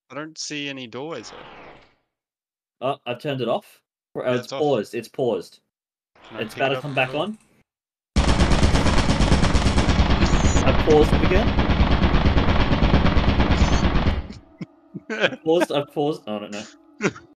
I don't see any doorways though. Oh, I've turned it off. Yeah, It's it's off. paused. It's paused. Can I It's pick about it to up come and back have a look? on. I've paused it again. I've paused. Oh, I don't know.